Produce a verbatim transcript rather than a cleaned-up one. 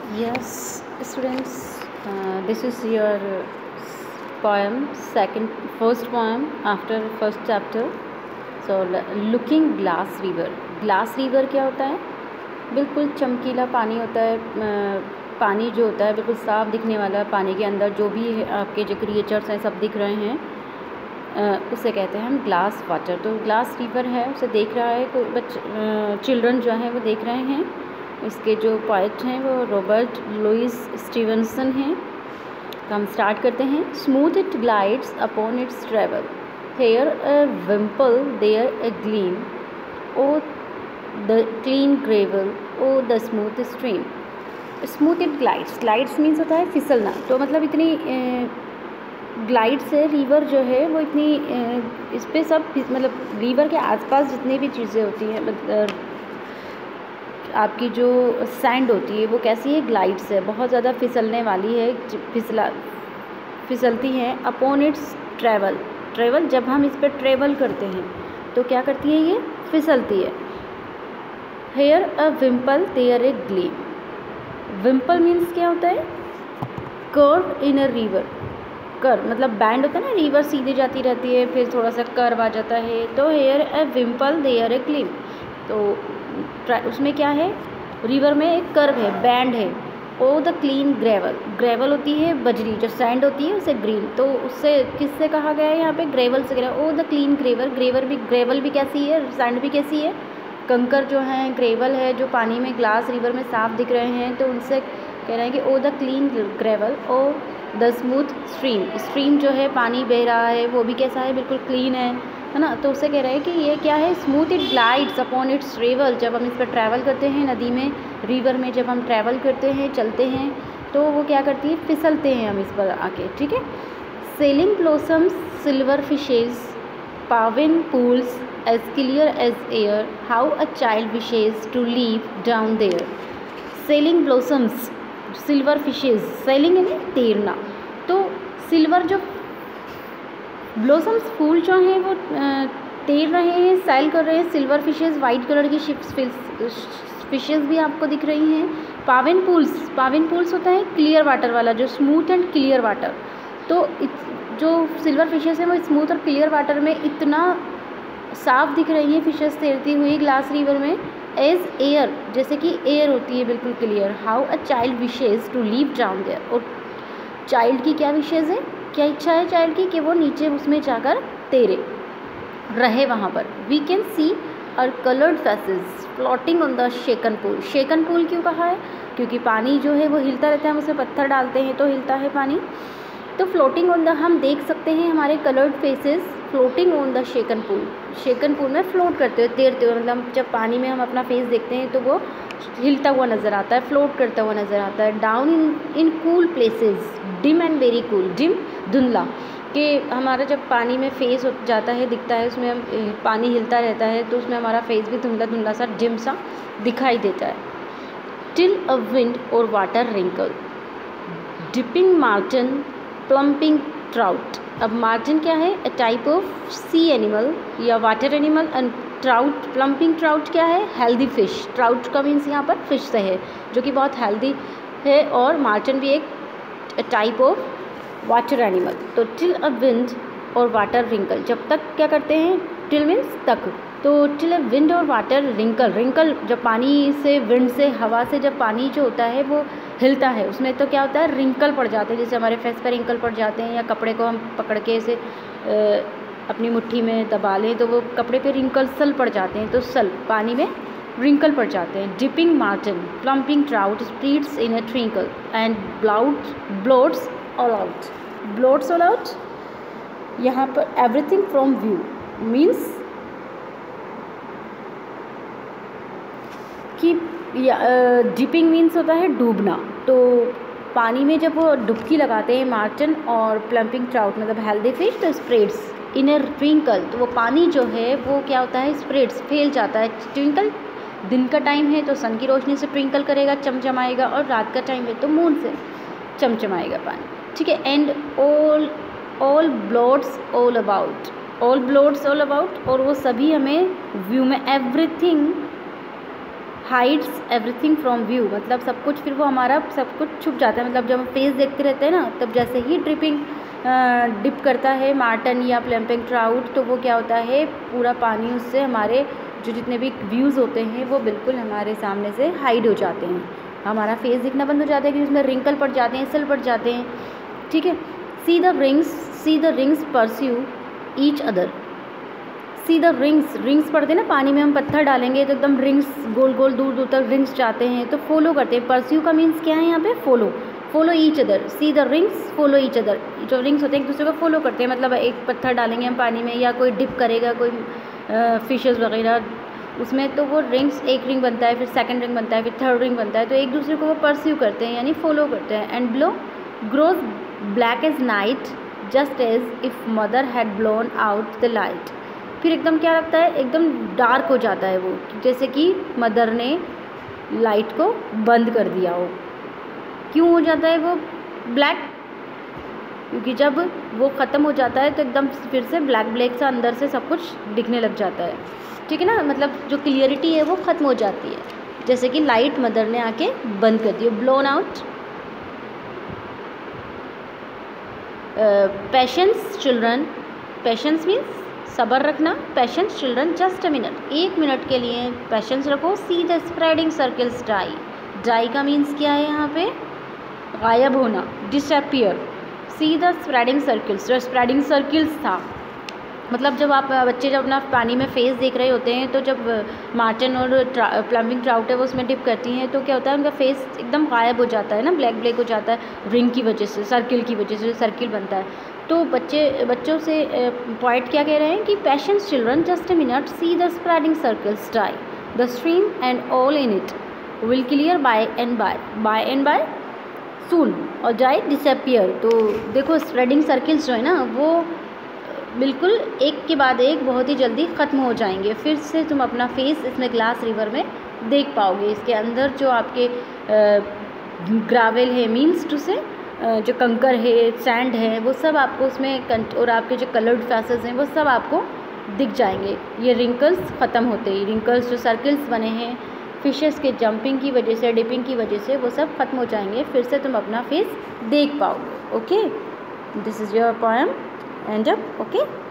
Yes, students, uh, this is your poem, second, first poem after first chapter. So, looking glass river. Glass river क्या होता है? बिल्कुल चमकीला पानी होता है, पानी जो होता है बिल्कुल साफ दिखने वाला, पानी के अंदर जो भी आपके जो क्रिएचर्स हैं सब दिख रहे हैं, उसे कहते हैं हम ग्लास वाटर। तो ग्लास रिवर है, उसे देख रहा है कोई बच्चे, चिल्ड्रन जो हैं वो देख रहे हैं। इसके जो पोएट हैं वो रॉबर्ट लुइस स्टीवनसन हैं। तो हम स्टार्ट करते हैं। Smooth it glides upon its travel, here a wimple there a gleam, o the clean gravel, o the smooth stream. Smooth it glides, glides means होता है फिसलना। तो मतलब इतनी ग्लाइड से रिवर जो है वो इतनी इस पर सब मतलब रिवर के आसपास जितनी भी चीज़ें होती हैं, मतलब आपकी जो सैंड होती है वो कैसी है, ग्लाइड्स है, बहुत ज़्यादा फिसलने वाली है, फिसला फिसलती हैं। अपॉन इट्स ट्रैवल, ट्रैवल जब हम इस पर ट्रैवल करते हैं तो क्या करती है, ये फिसलती है। Here a wimple there a gleam. Wimple means क्या होता है, curve in a river. Curve मतलब बैंड होता है ना, रिवर सीधी जाती रहती है फिर थोड़ा सा कर्व आ जाता है, तो here a wimple there a gleam. तो उसमें क्या है, रिवर में एक कर्व है, बैंड है। O the clean gravel, gravel होती है बजरी, जो सैंड होती है उसे ग्रीन, तो उससे किससे कहा गया है यहाँ पे, ग्रेवल से gravel. O the clean gravel, gravel भी ग्रेवल भी कैसी है, सैंड भी कैसी है, कंकर जो है, ग्रेवल है जो पानी में ग्लास रिवर में साफ दिख रहे हैं, तो उनसे कह रहे हैं कि o the clean gravel, o the smooth stream. Stream जो है पानी बह रहा है वो भी कैसा है, बिल्कुल क्लीन है, है ना। तो उसे कह रहे हैं कि ये क्या है, smooth it glides upon its travel. जब हम इस पर ट्रैवल करते हैं, नदी में, रिवर में जब हम ट्रैवल करते हैं, चलते हैं, तो वो क्या करती है, फिसलते हैं हम इस पर आके, ठीक है। Sailing blossoms silver fishes, paven pools as clear as air, how a child wishes to live down there. Sailing blossoms, silver fishes, sailing यानी तैरना, तो सिल्वर जो ब्लॉसम्स फूल जो हैं वो तैर रहे हैं, सैल कर रहे हैं। सिल्वर फिशेस, वाइट कलर की शिप्स फिशेस भी आपको दिख रही हैं। पाविन पूल्स, पाविन पूल्स होता है क्लियर वाटर वाला, जो स्मूथ एंड क्लियर वाटर। तो जो सिल्वर फिशेस हैं वो स्मूथ और क्लियर वाटर में इतना साफ दिख रही हैं फिशेस तैरती हुई ग्लास रिवर में, एज एयर, जैसे कि एयर होती है बिल्कुल clear. How a child wishes to live down there, और चाइल्ड की क्या विशेज है, क्या इच्छा है चाइल्ड की, कि वो नीचे उसमें जाकर तैरे रहे वहाँ पर। We can see are coloured faces floating on the shaken pool. Shaken pool क्यों कहा है, क्योंकि पानी जो है वो हिलता रहता है, हम उसमें पत्थर डालते हैं तो हिलता है पानी। तो फ्लोटिंग ऑन द, हम देख सकते हैं हमारे coloured faces floating on the shaken pool. Shaken pool में फ्लोट करते हुए, तैरते हुए, मतलब जब पानी में हम अपना फेस देखते हैं तो वो हिलता हुआ नज़र आता है, फ्लोट करता हुआ नज़र आता है। Down in in cool places, dim and very cool. Dim धुंधला, कि हमारा जब पानी में फेस हो जाता है, दिखता है, उसमें हम पानी हिलता रहता है तो उसमें हमारा फेस भी धुंधला धुंधला सा, डिम सा दिखाई देता है। Till a wind or water wrinkle, dipping marten, plumping trout. अब मार्टन क्या है, a type of sea animal या water animal, and trout, plumping trout क्या है, हेल्दी फिश। ट्राउट का मीन्स यहाँ पर फिश से है, जो कि बहुत हेल्दी है, और मार्टन भी एक टाइप ऑफ वाटर एनिमल। तो till a wind or water wrinkle, जब तक क्या करते हैं, टिल मीन्स तक, तो till a wind or water wrinkle. Wrinkle जब पानी से, विंड से, हवा से जब पानी जो होता है वो हिलता है, उसमें तो क्या होता है, रिंकल पड़ जाते हैं, जैसे हमारे फेस पर रिंकल पड़ जाते हैं, या कपड़े को हम पकड़ के ऐसे अपनी मुट्ठी में दबा लें तो वो कपड़े पे रिंकल सल पड़ जाते हैं, तो सल पानी में रिंकल पड़ जाते हैं। Dipping marten, plumping trout spreads in a twinkle, and blot blots all out. Blots all out, यहाँ पर एवरीथिंग फ्रॉम व्यू मीन्स कि डिपिंग मीन्स होता है डूबना। तो पानी में जब वो डुबकी लगाते हैं मार्टन और प्लम्पिंग ट्राउट, मतलब हेल्दी फिश, तो स्प्रेड्स इन ए ट्विंकल, तो वो पानी जो है वो क्या होता है, स्प्रेड्स, फैल जाता है। ट्विंकल दिन का टाइम है तो सन की रोशनी से ट्विंकल करेगा, चमचमाएगा, और रात का टाइम है तो मून से चमचमाएगा पानी, ठीक है। And all all blots all about, all blots all about, और वो सभी हमें व्यू में, everything hides everything from view, मतलब सब कुछ फिर वो हमारा सब कुछ छुप जाता है। मतलब जब हम फेस देखते रहते हैं ना, तब जैसे ही ड्रिपिंग डिप करता है मार्टन या प्लम्पिंग ट्राउट, तो वो क्या होता है, पूरा पानी उससे हमारे जो जितने भी व्यूज़ होते हैं वो बिल्कुल हमारे सामने से हाइड हो जाते हैं, हमारा फेस दिखना बंद हो जाता है, क्योंकि उसमें रिंकल पड़ जाते हैं, सल पड़ जाते हैं। ठीक है। See the rings see the rings pursue each other. See the rings, rings पड़ते हैं ना, पानी में हम पत्थर डालेंगे तो एकदम रिंग्स गोल गोल दूर दूर तक रिंग्स जाते हैं, तो फॉलो करते हैं। परस्यू का मीन्स क्या है यहाँ पे, follow, follow each other. See the rings follow each other, जो रिंग्स होते हैं एक दूसरे को फॉलो करते हैं, मतलब एक पत्थर डालेंगे हम पानी में या कोई डिप करेगा कोई फिशेस वगैरह उसमें, तो वो रिंग्स, एक रिंग बनता है, फिर सेकंड रिंग बनता है, फिर थर्ड रिंग बनता है, तो एक दूसरे को वो परस्यू करते हैं यानी फॉलो करते हैं। And blow grows black as night just as if mother had blown out the light. फिर एकदम क्या लगता है, एकदम डार्क हो जाता है वो, जैसे कि मदर ने लाइट को बंद कर दिया हो। क्यों हो जाता है वो ब्लैक, क्योंकि जब वो ख़त्म हो जाता है तो एकदम फिर से ब्लैक ब्लैक सा अंदर से सब कुछ दिखने लग जाता है। ठीक है ना, मतलब जो क्लियरिटी है वो ख़त्म हो जाती है, जैसे कि लाइट मदर ने आके बंद कर दी हो, blown out. Patience children, patience means सब्र रखना, patience children just a minute, एक मिनट के लिए पेशेंस रखो। See the spreading circles die, die का मीन्स क्या है यहाँ पे, गायब होना, disappear. See the spreading circles, जो स्प्रेडिंग सर्कल्स था, मतलब जब आप बच्चे जब अपना पानी में फेस देख रहे होते हैं, तो जब मार्टन और प्लम्बिंग ट्राउट है वो उसमें डिप करती हैं, तो क्या होता है उनका फेस एकदम गायब हो जाता है ना, ब्लैक ब्लैक हो जाता है रिंग की वजह से, सर्किल की वजह से, सर्किल बनता है। तो बच्चे बच्चों से पॉइंट क्या कह रहे हैं कि patience children just a minute, see the spreading circles die, the stream and all in it will clear by and by, by and by soon, और डाई डिसअपियर। तो देखो स्प्रेडिंग सर्किल्स जो है ना वो बिल्कुल एक के बाद एक बहुत ही जल्दी ख़त्म हो जाएंगे, फिर से तुम अपना फेस इसमें ग्लास रिवर में देख पाओगे। इसके अंदर जो आपके ग्रावेल है, मीन्स टू से जो कंकर है, सैंड है, वो सब आपको उसमें, और आपके जो कलर्ड फेसेस हैं वो सब आपको दिख जाएंगे। ये रिंकल्स ख़त्म होते ही, रिंकल्स जो सर्किल्स बने हैं फिशेस के जंपिंग की वजह से, डिपिंग की वजह से, वो सब ख़त्म हो जाएंगे, फिर से तुम अपना फेस देख पाओगे। Okay, this is your poem end up. Okay.